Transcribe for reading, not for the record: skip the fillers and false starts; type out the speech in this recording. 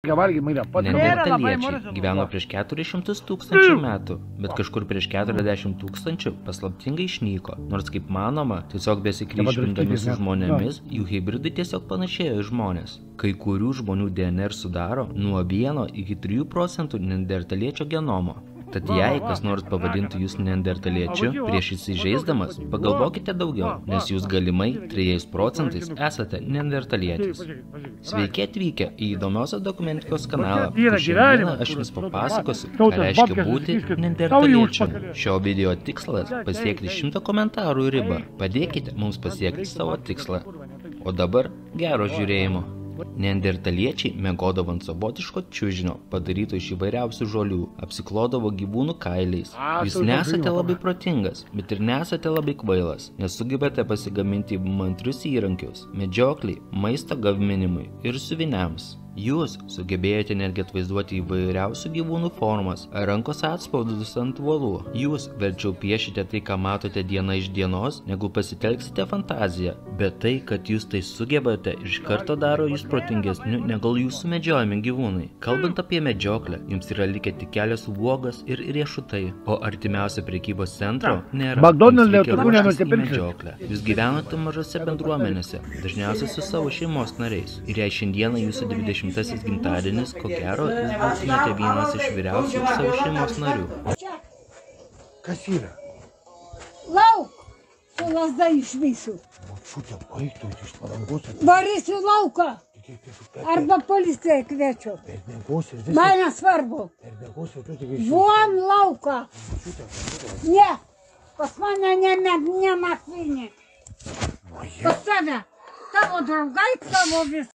Neandertaliečiai gyveno prieš 400 tūkstančių metų, bet kažkur prieš 40 tūkstančių paslaptingai išnyko. Nors kaip manoma, tiesiog besikryžmindami su žmonėmis, jų hibridai tiesiog panašėjo į žmonės. Kai kurių žmonių DNR sudaro nuo 1 iki 3% neandertaliečio genomo. Tad jei kas nors pavadintų jūs neandertaliečiu, prieš įsižeisdamas, pagalvokite daugiau, nes jūs galimai 3% esate neandertalietis. Sveiki atvykę į įdomiausią dokumentikos kanalą, kur šiandieną aš jums papasakosiu, ką reiškia būti neandertaliečiu. Šio video tikslas – pasiekti 100 komentarų ribą. Padėkite mums pasiekti savo tikslą. O dabar gero žiūrėjimo. Neandertaliečiai miegodavo ant savotiško čiužinio, padaryto iš įvairiausių žolių, apsiklodavo gyvūnų kailiais. Jūs nesate labai protingas, bet ir nesate labai kvailas, nes sugebate pasigaminti įmantrius įrankius, medžioklei, maisto gaminimui ir siuviniams. Jūs sugebėjote netgi atvaizduoti įvairiausių gyvūnų formas, rankos atspaudus ant uolų. Jūs verčiau piešite tai, ką matote diena iš dienos, negu pasitelksite fantaziją. Bet tai, kad jūs tai sugebate, iš karto daro jūs protingesniu negu jūsų medžiojami gyvūnai. Kalbant apie medžioklę, jums yra likę tik kelios uogos ir riešutai, o artimiausia prekybos centro nėra. Jums reikia ruoštis į medžioklę. Jūs gyvenate mažose bendruomenėse, dažniausiai su savo šeimos nariais. Ir jei šiandieną jūsų 20-asis gimtadienis, ko gero, jūs būtumėte vienas iš vyriausių savo šeimos narių. Kas yra? Lauk! Su lazda išvysiu. Močiutė, baigtų iš palangos. Varysiu lauką. Arba policiją kviečiu. Man nesvarbu. Vuom lauką. Ne. Pas mane ne nakvynė. Pas tave. Tavo draugai, tavo vis.